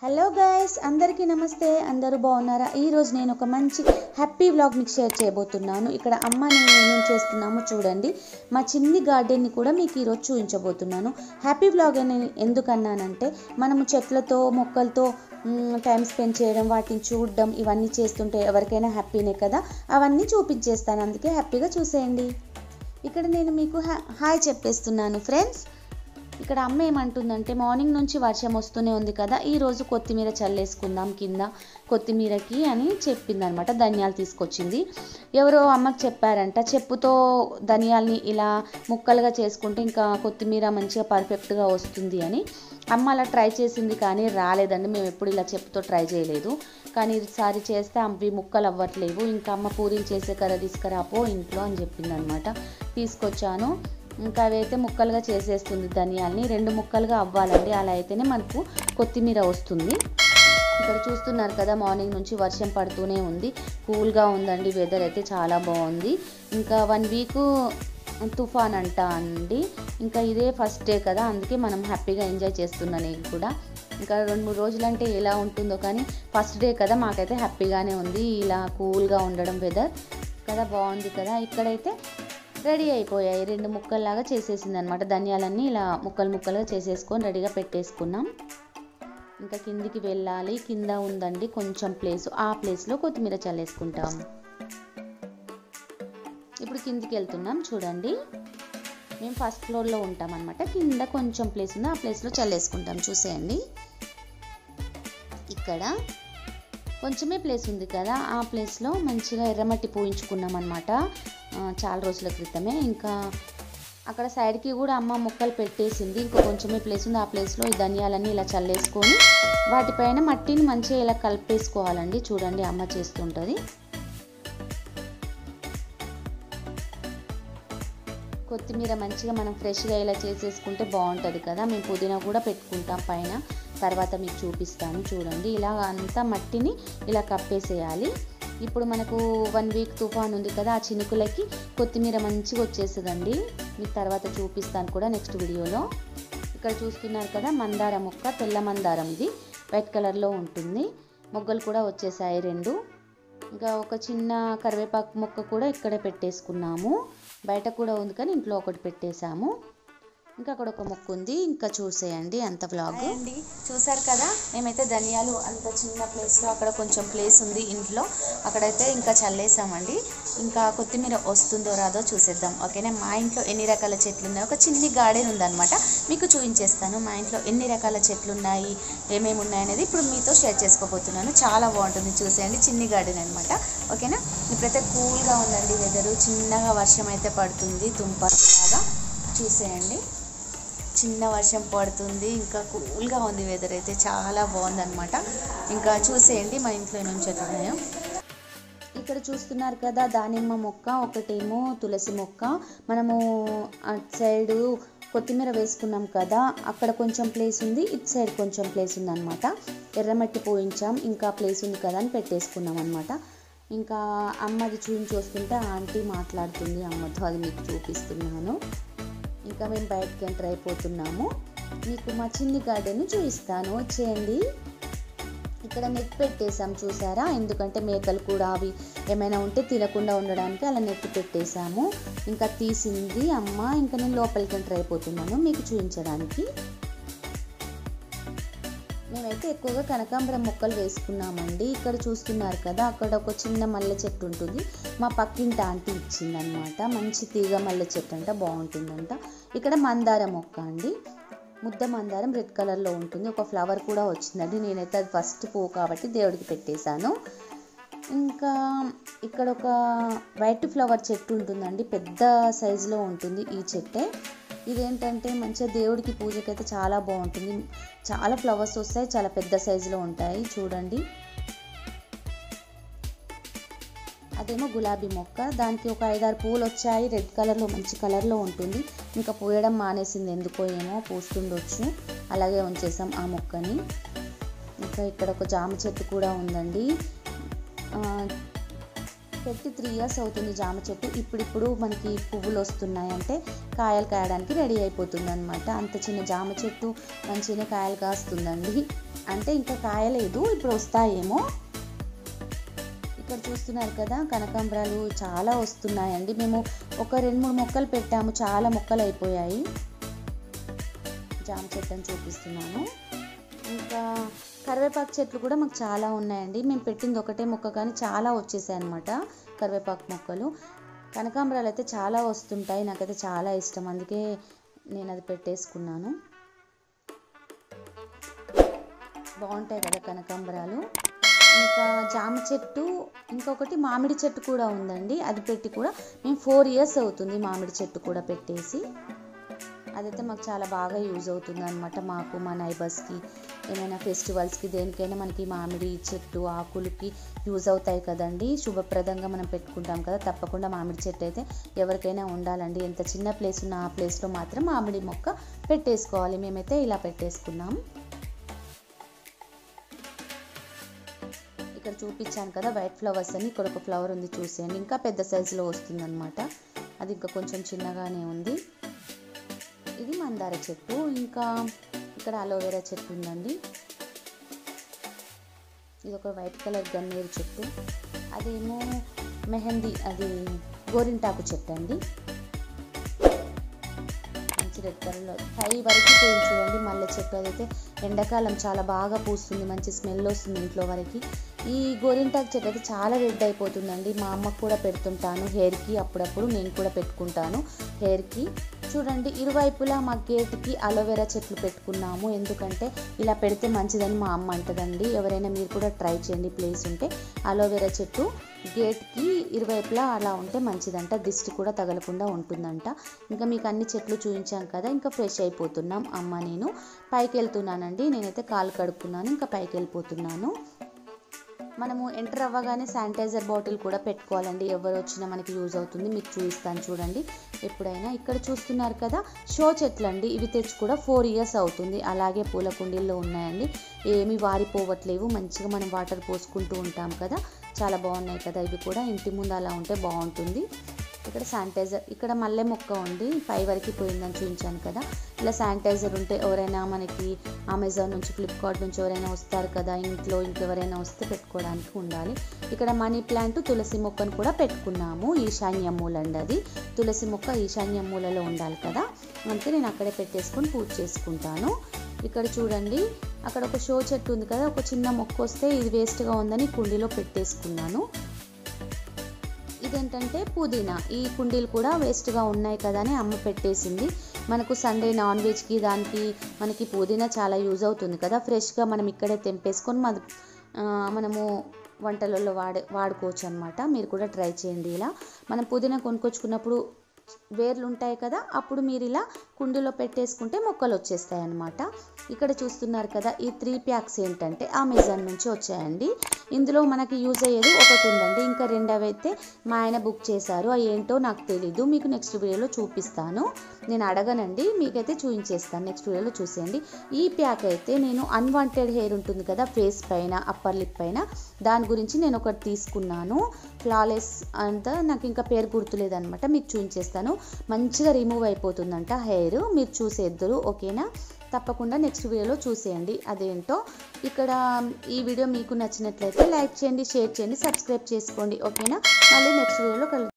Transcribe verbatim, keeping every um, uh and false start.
Hello guys, అందరికీ నమస్తే. అందరూ బాగున్నారా? ఈరోజు నేను ఒక మంచి హ్యాపీ వ్లాగ్ మీకు షేర్ చేయబోతున్నాను. ఇక్కడ అమ్మ నేను ఏమేమి చేస్తున్నామో చూడండి. మా చిన్ని గార్డెన్ని కూడా మీకు ఈరోజు చూపించబోతున్నాను. హ్యాపీ వ్లాగ్ అని ఎందుకన్నానంటే, మనము చెట్లతో మొక్కలతో టైం స్పెండ్ చేయడం, వాటిని చూడడం, ఇవన్నీ చేస్తుంటే ఎవరికైనా హ్యాపీనే కదా. అవన్నీ చూపించేస్తాను, అందుకే హ్యాపీగా చూసేయండి. ఇక్కడ నేను మీకు హాయ్ చెప్పేస్తున్నాను ఫ్రెండ్స్. ఇక్కడ అమ్మ ఏమంటుందంటే, మార్నింగ్ నుంచి వర్షం వస్తూనే ఉంది కదా, ఈరోజు కొత్తిమీర చల్లేసుకుందాం కింద కొత్తిమీరకి అని చెప్పింది అనమాట. ధనియాలు తీసుకొచ్చింది. ఎవరో అమ్మకి చెప్పారంట, చెప్పుతో ధనియాల్ని ఇలా ముక్కలుగా చేసుకుంటే ఇంకా కొత్తిమీర మంచిగా పర్ఫెక్ట్గా వస్తుంది అని. అమ్మ అలా ట్రై చేసింది కానీ రాలేదండి. మేము ఎప్పుడు ఇలా చెప్పుతో ట్రై చేయలేదు, కానీ ఈసారి చేస్తే అవి ముక్కలు అవ్వట్లేవు. ఇంకా అమ్మ పూరీలు చేసే కర్ర తీసుకురాపో ఇంట్లో అని చెప్పింది అనమాట. తీసుకొచ్చాను. ఇంకా అవైతే ముక్కలుగా చేసేస్తుంది. ధనియాల్ని రెండు ముక్కలుగా అవ్వాలండి, అలా అయితేనే మనకు కొత్తిమీర వస్తుంది. ఇక్కడ చూస్తున్నారు కదా, మార్నింగ్ నుంచి వర్షం పడుతూనే ఉంది. కూల్గా ఉందండి, వెదర్ అయితే చాలా బాగుంది. ఇంకా వన్ వీక్ తుఫాన్ అంట అండి. ఇంకా ఇదే ఫస్ట్ డే కదా, అందుకే మనం హ్యాపీగా ఎంజాయ్ చేస్తున్నాను నేను కూడా. ఇంకా రెండు మూడు రోజులు అంటే ఎలా ఉంటుందో కానీ ఫస్ట్ డే కదా, మాకైతే హ్యాపీగానే ఉంది. ఇలా కూల్గా ఉండడం వెదర్ కదా, బాగుంది కదా. ఇక్కడైతే రెడీ అయిపోయాయి, రెండు ముక్కల్లాగా చేసేసింది అనమాట. ధనియాలన్నీ ఇలా ముక్కలు ముక్కలుగా చేసేసుకొని రెడీగా పెట్టేసుకున్నాం. ఇంకా కిందికి వెళ్ళాలి. కింద ఉందండి కొంచెం ప్లేస్, ఆ ప్లేస్లో కొత్తిమీర చల్లేసుకుంటాం. ఇప్పుడు కిందికి వెళ్తున్నాం చూడండి. మేము ఫస్ట్ ఫ్లోర్లో ఉంటాం అనమాట. కింద కొంచెం ప్లేస్ ఉంది, ఆ ప్లేస్లో చల్లేసుకుంటాం. చూసేయండి, ఇక్కడ కొంచెమే ప్లేస్ ఉంది కదా, ఆ ప్లేస్లో మంచిగా ఎర్రమట్టి పోయించుకున్నాం అనమాట చాలా రోజుల క్రితమే. ఇంకా అక్కడ సైడ్కి కూడా అమ్మ మొక్కలు పెట్టేసింది. ఇంకా కొంచెమే ప్లేస్ ఉంది, ఆ ప్లేస్లో ఈ ధనియాలన్నీ ఇలా చల్లేసుకొని వాటిపైన మట్టిని మంచిగా ఇలా కలిపేసుకోవాలండి. చూడండి, అమ్మ చేస్తుంటుంది. కొత్తిమీర మంచిగా మనం ఫ్రెష్గా ఇలా చేసేసుకుంటే బాగుంటుంది కదా. మేము పుదీనా కూడా పెట్టుకుంటాం పైన, తర్వాత మీకు చూపిస్తాను. చూడండి, ఇలా అంతా మట్టిని ఇలా కప్పేసేయాలి. ఇప్పుడు మనకు వన్ వీక్ తుఫాన్ ఉంది కదా, ఆ చినుకులకి కొత్తిమీర మంచిగా వచ్చేస్తుందండి. మీకు తర్వాత చూపిస్తాను కూడా నెక్స్ట్ వీడియోలో. ఇక్కడ చూస్తున్నారు కదా, మందార మొక్క, తెల్ల మందారం, ఇది వైట్ కలర్లో ఉంటుంది. మొగ్గలు కూడా వచ్చేసాయి రెండు. ఇంకా ఒక చిన్న కరివేపాకు మొక్క కూడా ఇక్కడే పెట్టేసుకున్నాము. బయట కూడా ఉంది కానీ ఇంట్లో ఒకటి పెట్టేశాము. ఇంకా అక్కడ ఒక మొక్క ఉంది. ఇంకా చూసేయండి అంత వ్లాగ్ అండి. చూసారు కదా, మేమైతే ధనియాలు అంత చిన్న ప్లేస్లో, అక్కడ కొంచెం ప్లేస్ ఉంది ఇంట్లో, అక్కడైతే ఇంకా చల్లేసామండి. ఇంకా కొత్తిమీర వస్తుందో రాదో చూసేద్దాం, ఓకేనా. మా ఇంట్లో ఎన్ని రకాల చెట్లు ఉన్నాయి, ఒక చిన్ని గార్డెన్ ఉందన్నమాట, మీకు చూపించేస్తాను. మా ఇంట్లో ఎన్ని రకాల చెట్లు ఉన్నాయి, ఏమేమి ఉన్నాయి అనేది ఇప్పుడు మీతో షేర్ చేసుకోబోతున్నాను. చాలా బాగుంటుంది, చూసేయండి. చిన్ని గార్డెన్ అనమాట, ఓకేనా. ఇప్పుడైతే కూల్గా ఉందండి వెదరు. చిన్నగా వర్షం అయితే పడుతుంది, తుంపలాగా. చూసేయండి, చిన్న వర్షం పడుతుంది. ఇంకా కూల్గా ఉంది వెదర్ అయితే, చాలా బాగుందన్నమాట. ఇంకా చూసేయండి మా ఇంట్లో ఏమేమి చెట్లు ఉన్నాయో. ఇక్కడ చూస్తున్నారు కదా, దానిమ్మ మొక్క, ఒకటేమో తులసి మొక్క. మనము అటు సైడు కొత్తిమీర వేసుకున్నాం కదా, అక్కడ కొంచెం ప్లేస్ ఉంది, ఇటు సైడ్ కొంచెం ప్లేస్ ఉంది అనమాట. ఎర్రమట్టి పోయించాం, ఇంకా ప్లేస్ ఉంది కదా అని పెట్టేసుకున్నాం అనమాట. ఇంకా అమ్మది చూపించి వస్తుంటే ఆంటీ మాట్లాడుతుంది అమ్మతో, అది మీకు చూపిస్తున్నాను. ఇంకా మేము బయటకి ఎంటర్ అయిపోతున్నాము. మీకు మా చిన్ని గార్డెన్ చూపిస్తాను, వచ్చేయండి. ఇక్కడ నెట్ పెట్టేసాం చూసారా, ఎందుకంటే మేకలు కూడా అవి ఏమైనా ఉంటే తినకుండా ఉండడానికి అలా నెట్ పెట్టేసాము. ఇంకా తీసింది అమ్మ. ఇంకా నేను లోపలికి ఎంటర్ అయిపోతున్నాను మీకు చూపించడానికి. మేమైతే ఎక్కువగా కనకాంబరం మొక్కలు వేసుకున్నామండి. ఇక్కడ చూస్తున్నారు కదా, అక్కడ ఒక చిన్న మల్లె చెట్టు ఉంటుంది, మా పక్కింటి ఆంటీ ఇచ్చిందనమాట. మంచి తీగ మల్లె చెట్టు అంట, బాగుంటుందంట. ఇక్కడ మందార మొక్క అండి, ముద్ద మందారం, రెడ్ కలర్లో ఉంటుంది. ఒక ఫ్లవర్ కూడా వచ్చిందండి. నేనైతే అది ఫస్ట్ పువ్వు కాబట్టి దేవుడికి పెట్టేశాను. ఇంకా ఇక్కడ ఒక వైట్ ఫ్లవర్ చెట్టు ఉంటుందండి, పెద్ద సైజులో ఉంటుంది ఈ చెట్టే. ఇదేంటంటే మంచిగా దేవుడికి పూజకైతే చాలా బాగుంటుంది. చాలా ఫ్లవర్స్ వస్తాయి, చాలా పెద్ద సైజులో ఉంటాయి. చూడండి, అదేమో గులాబీ మొక్క, దానికి ఒక ఐదారు పూలు వచ్చాయి, రెడ్ కలర్లో మంచి కలర్లో ఉంటుంది. ఇంకా పూయడం మానేసింది ఎందుకో ఏమో, పూస్తుండొచ్చు, అలాగే ఉంచేసాం ఆ మొక్కని. ఇంకా ఇక్కడ ఒక జామ చెట్టు కూడా ఉందండి. పెట్టి త్రీ ఇయర్స్ అవుతుంది జామ చెట్టు. ఇప్పుడిప్పుడు మనకి పువ్వులు వస్తున్నాయి అంటే కాయలు కాయడానికి రెడీ అయిపోతుంది అనమాట. అంత చిన్న జామ చెట్టు మంచిగా కాయలు కాస్తుందండి. అంటే ఇంకా కాయలేదు, ఇప్పుడు వస్తాయేమో. ఇక్కడ చూస్తున్నారు కదా కనకాంబరాలు చాలా వస్తున్నాయండి. మేము ఒక రెండు మూడు మొక్కలు పెట్టాము, చాలా మొక్కలు అయిపోయాయి. జామ చెట్టు అని చూపిస్తున్నాను. ఇంకా కరివేపాకు చెట్లు కూడా మాకు చాలా ఉన్నాయండి. మేము పెట్టింది ఒకటే మొక్క కానీ చాలా వచ్చేసాయి అనమాట కరివేపాకు మొక్కలు. కనకాంబరాలు అయితే చాలా వస్తుంటాయి, నాకైతే చాలా ఇష్టం, అందుకే నేను అది పెట్టేసుకున్నాను. బాగుంటాయి కదా కనకాంబరాలు. ఇంకా జామ చెట్టు, ఇంకొకటి మామిడి చెట్టు కూడా ఉందండి. అది పెట్టి కూడా మేము ఫోర్ ఇయర్స్ అవుతుంది మామిడి చెట్టు కూడా పెట్టేసి. అదైతే మాకు చాలా బాగా యూజ్ అవుతుంది అనమాట. మాకు మా నైబర్స్కి ఏమైనా ఫెస్టివల్స్కి దేనికైనా మనకి మామిడి చెట్టు ఆకులకి యూజ్ అవుతాయి కదండి. శుభప్రదంగా మనం పెట్టుకుంటాం కదా. తప్పకుండా మామిడి చెట్టు అయితే ఎవరికైనా ఉండాలండి. ఎంత చిన్న ప్లేస్ ఉన్న ఆ ప్లేస్లో మాత్రం మామిడి మొక్క పెట్టేసుకోవాలి. మేమైతే ఇలా పెట్టేసుకున్నాం. ఇక్కడ చూపించాను కదా వైట్ ఫ్లవర్స్ అని. ఇక్కడ ఒక ఫ్లవర్ ఉంది చూసేయండి, ఇంకా పెద్ద సైజులో వస్తుంది అనమాట. అది ఇంకా కొంచెం చిన్నగానే ఉంది. ఇది మందార చెట్టు. ఇంకా ఇక్కడ అలోవెరా చెట్టు ఉందండి. ఇది ఒక వైట్ కలర్ గన్నేరు చెట్టు. అదేమో మెహందీ, అది గోరింటాకు చెట్టు అండి. మంచి రెడ్ కలర్లో పై వరకు పోయింది చూడండి మల్లె చెట్టు. అదైతే ఎండాకాలం చాలా బాగా పూస్తుంది, మంచి స్మెల్ వస్తుంది ఇంట్లో వరకు. ఈ గోరింటాకు చెట్టు అయితే చాలా రెడ్ అయిపోతుందండి. మా అమ్మకు కూడా పెడుతుంటాను హెయిర్కి, అప్పుడప్పుడు నేను కూడా పెట్టుకుంటాను హెయిర్కి. చూడండి ఇరువైపులా మా గేట్కి అలోవెరా చెట్లు పెట్టుకున్నాము. ఎందుకంటే ఇలా పెడితే మంచిదని మా అమ్మ అంటదండి. ఎవరైనా మీరు కూడా ట్రై చేయండి, ప్లేస్ ఉంటే అలోవెరా చెట్టు గేట్కి ఇరువైపులా అలా ఉంటే మంచిదంట, దిష్టి కూడా తగలకుండా ఉంటుందంట. ఇంకా మీకు అన్ని చెట్లు చూపించాం కదా, ఇంకా ఫ్రెష్ అయిపోతున్నాం అమ్మ నేను. పైకి వెళ్తున్నానండి, నేనైతే కాలు కడుక్కున్నాను, ఇంకా పైకి వెళ్ళిపోతున్నాను. మనము ఎంటర్ అవ్వగానే శానిటైజర్ బాటిల్ కూడా పెట్టుకోవాలండి. ఎవరు వచ్చినా మనకి యూజ్ అవుతుంది. మీకు చూపిస్తాను చూడండి ఎప్పుడైనా. ఇక్కడ చూస్తున్నారు కదా షో చెట్లు అండి. ఇవి తెచ్చి కూడా ఫోర్ ఇయర్స్ అవుతుంది. అలాగే పూల కుండీల్లో ఉన్నాయండి, ఏమీ వారిపోవట్లేవు. మంచిగా మనం వాటర్ పోసుకుంటూ ఉంటాం కదా, చాలా బాగున్నాయి కదా. ఇవి కూడా ఇంటి ముందు అలా ఉంటే బాగుంటుంది. ఇక్కడ శానిటైజర్, ఇక్కడ మల్లె మొక్క ఉంది, పై వరకు పోయిందని చూపించాను కదా. ఇలా శానిటైజర్ ఉంటే ఎవరైనా మనకి అమెజాన్ నుంచి ఫ్లిప్కార్ట్ నుంచి ఎవరైనా వస్తారు కదా ఇంట్లో, ఇంకెవరైనా వస్తే పెట్టుకోవడానికి ఉండాలి. ఇక్కడ మనీ ప్లాంట్ తులసి మొక్కను కూడా పెట్టుకున్నాము. ఈశాన్య మూలండి అది. తులసి మొక్క ఈశాన్య మూలలో ఉండాలి కదా, అందుకే నేను అక్కడే పెట్టేసుకొని పూజ చేసుకుంటాను. ఇక్కడ చూడండి అక్కడ ఒక షో చెట్టు ఉంది కదా, ఒక చిన్న మొక్క వస్తే ఇది వేస్ట్గా ఉందని కుండీలో పెట్టేసుకున్నాను. ఇదేంటంటే పుదీనా. ఈ కుండీలు కూడా వేస్ట్గా ఉన్నాయి కదా అని అమ్మ పెట్టేసింది. మనకు సండే నాన్ వెజ్కి దానికి మనకి పుదీనా చాలా యూజ్ అవుతుంది కదా. ఫ్రెష్గా మనం ఇక్కడే తెంపేసుకొని మన మనము వంటలలో వాడే వాడుకోవచ్చు అనమాట. మీరు కూడా ట్రై చేయండి. ఇలా మనం పుదీనా కొనుక్కొచ్చుకున్నప్పుడు వేర్లు ఉంటాయి కదా, అప్పుడు మీరు ఇలా కుండీలో పెట్టేసుకుంటే మొక్కలు వచ్చేస్తాయి అన్నమాట. ఇక్కడ చూస్తున్నారు కదా ఈ త్రీ ప్యాక్స్ ఏంటంటే అమెజాన్ నుంచి వచ్చాయండి. ఇందులో మనకి యూజ్ అయ్యేది ఒకటి ఉందండి, ఇంకా రెండవ అయితే మా ఆయన బుక్ చేశారు. అవి ఏంటో నాకు తెలీదు, మీకు నెక్స్ట్ వీడియోలో చూపిస్తాను. నేను అడగనండి, మీకైతే చూపించేస్తాను, నెక్స్ట్ వీడియోలో చూసేయండి. ఈ ప్యాక్ అయితే నేను అన్వాంటెడ్ హెయిర్ ఉంటుంది కదా ఫేస్ పైన, అప్పర్ లిప్ పైన, దాని గురించి నేను ఒకటి తీసుకున్నాను. ఫ్లాలెస్ అంతా నాకు ఇంకా పేరు గుర్తులేదనమాట, మీకు చూపించేస్తాను. మంచిగా రిమూవ్ అయిపోతుందంట హెయిర్, మీరు చూసేద్దరు. ఓకేనా, తప్పకుండా నెక్స్ట్ వీడియోలో చూసేయండి అదేంటో. ఇక్కడ ఈ వీడియో మీకు నచ్చినట్లయితే లైక్ చేయండి, షేర్ చేయండి, సబ్స్క్రైబ్ చేసుకోండి. ఓకేనా, మళ్ళీ నెక్స్ట్ వీడియోలో కలుద్దాం.